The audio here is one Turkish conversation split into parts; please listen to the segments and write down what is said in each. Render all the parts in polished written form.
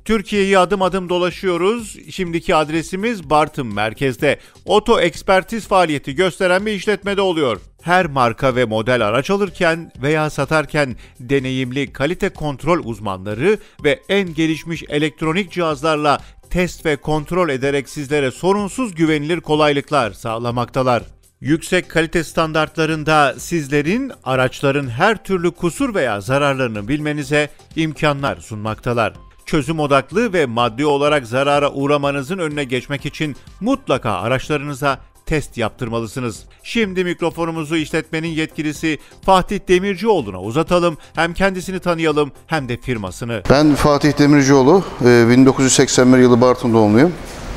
Türkiye'yi adım adım dolaşıyoruz. Şimdiki adresimiz Bartın merkezde. Oto ekspertiz faaliyeti gösteren bir işletmede oluyor. Her marka ve model araç alırken veya satarken deneyimli kalite kontrol uzmanları ve en gelişmiş elektronik cihazlarla test ve kontrol ederek sizlere sorunsuz güvenilir kolaylıklar sağlamaktalar. Yüksek kalite standartlarında sizlerin araçların her türlü kusur veya zararlarını bilmenize imkanlar sunmaktalar. Çözüm odaklı ve maddi olarak zarara uğramanızın önüne geçmek için mutlaka araçlarınıza test yaptırmalısınız. Şimdi mikrofonumuzu işletmenin yetkilisi Fatih Demircioğlu'na uzatalım. Hem kendisini tanıyalım hem de firmasını. Ben Fatih Demircioğlu, 1981 yılı Bartın doğumluyum.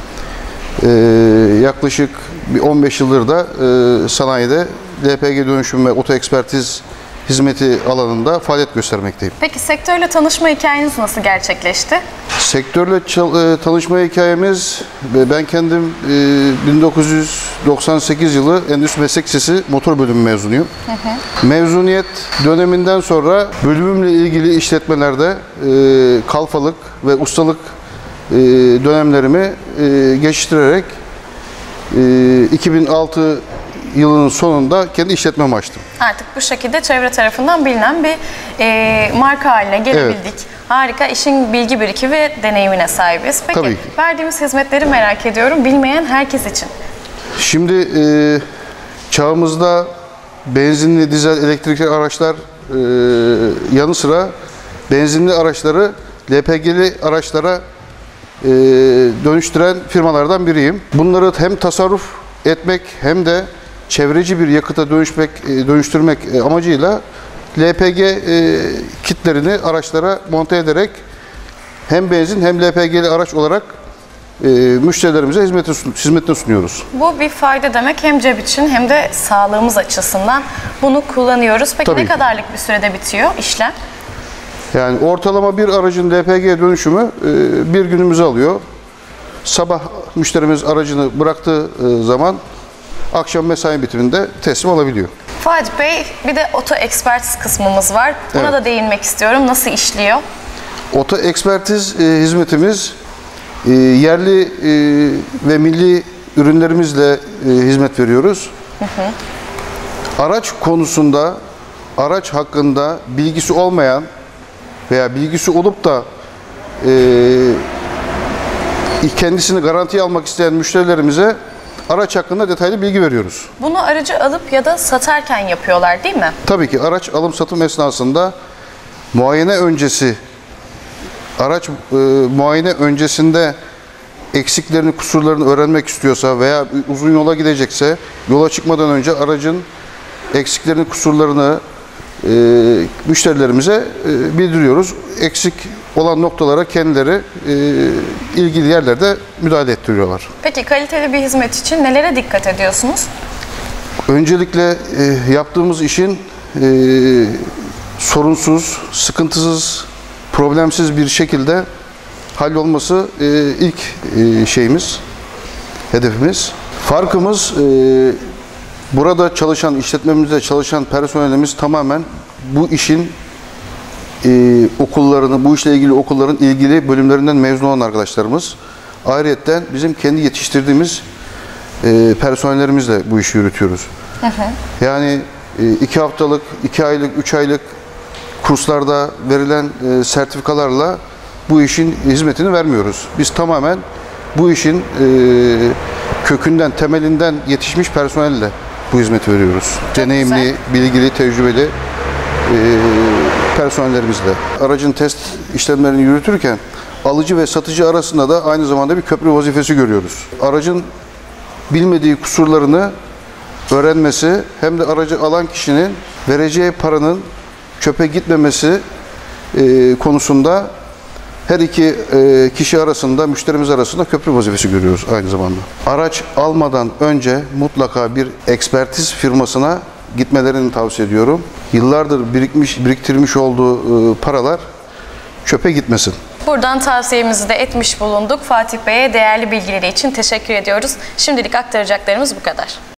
Yaklaşık 15 yıldır da sanayide LPG dönüşüm ve oto ekspertiz hizmeti alanında faaliyet göstermekteyim. Peki sektörle tanışma hikayeniz nasıl gerçekleşti? Sektörle tanışma hikayemiz, ben kendim 1998 yılı Endüstri Meslek Lisesi motor bölümü mezunuyum. Mezuniyet döneminden sonra bölümümle ilgili işletmelerde kalfalık ve ustalık dönemlerimi geçiştirerek 2006 yılının sonunda kendi işletmemi açtım. Artık bu şekilde çevre tarafından bilinen bir marka haline gelebildik. Evet. Harika, işin bilgi birikimi ve deneyimine sahibiz. Peki verdiğimiz hizmetleri merak ediyorum, bilmeyen herkes için. Şimdi çağımızda benzinli, dizel, elektrikli araçlar yanı sıra benzinli araçları LPG'li araçlara dönüştüren firmalardan biriyim. Bunları hem tasarruf etmek hem de çevreci bir yakıta dönüştürmek amacıyla LPG kitlerini araçlara monte ederek hem benzin hem LPG'li araç olarak müşterilerimize hizmetini sunuyoruz. Bu bir fayda demek, hem cep için hem de sağlığımız açısından bunu kullanıyoruz. Peki ne kadarlık bir sürede bitiyor işlem? Yani ortalama bir aracın LPG dönüşümü bir günümüzü alıyor. Sabah müşterimiz aracını bıraktığı zaman akşam mesai bitiminde teslim alabiliyor. Fatih Bey, bir de oto ekspertiz kısmımız var. Buna da değinmek istiyorum. Nasıl işliyor? Oto ekspertiz hizmetimiz yerli ve milli ürünlerimizle hizmet veriyoruz. Araç konusunda, araç hakkında bilgisi olmayan veya bilgisi olup da kendisini garantiye almak isteyen müşterilerimize araç hakkında detaylı bilgi veriyoruz. Bunu aracı alıp ya da satarken yapıyorlar değil mi? Tabii ki araç alım satım esnasında muayene öncesi, araç muayene öncesinde eksiklerini, kusurlarını öğrenmek istiyorsa veya uzun yola gidecekse yola çıkmadan önce aracın eksiklerini, kusurlarını müşterilerimize bildiriyoruz. Eksik olan noktalara kendileri ilgili yerlerde müdahale ettiriyorlar. Peki kaliteli bir hizmet için nelere dikkat ediyorsunuz? Öncelikle yaptığımız işin sorunsuz, sıkıntısız, problemsiz bir şekilde hallolması ilk şeyimiz, hedefimiz. Farkımız burada çalışan, işletmemizde çalışan personelimiz tamamen bu işin okullarını, bu işle ilgili okulların ilgili bölümlerinden mezun olan arkadaşlarımız. Ayrıyeten bizim kendi yetiştirdiğimiz personellerimizle bu işi yürütüyoruz. Yani 2 haftalık, 2 aylık, 3 aylık kurslarda verilen sertifikalarla bu işin hizmetini vermiyoruz. Biz tamamen bu işin kökünden, temelinden yetişmiş personelle bu hizmeti veriyoruz. Deneyimli, bilgili, tecrübeli personellerimizle. Aracın test işlemlerini yürütürken alıcı ve satıcı arasında da aynı zamanda bir köprü vazifesi görüyoruz. Aracın bilmediği kusurlarını öğrenmesi hem de aracı alan kişinin vereceği paranın çöpe gitmemesi konusunda her iki kişi arasında, müşterimiz arasında köprü vazifesi görüyoruz aynı zamanda. Araç almadan önce mutlaka bir ekspertiz firmasına gitmelerini tavsiye ediyorum. Yıllardır biriktirmiş olduğu paralar çöpe gitmesin. Buradan tavsiyemizi de etmiş bulunduk. Fatih Bey'e değerli bilgileri için teşekkür ediyoruz. Şimdilik aktaracaklarımız bu kadar.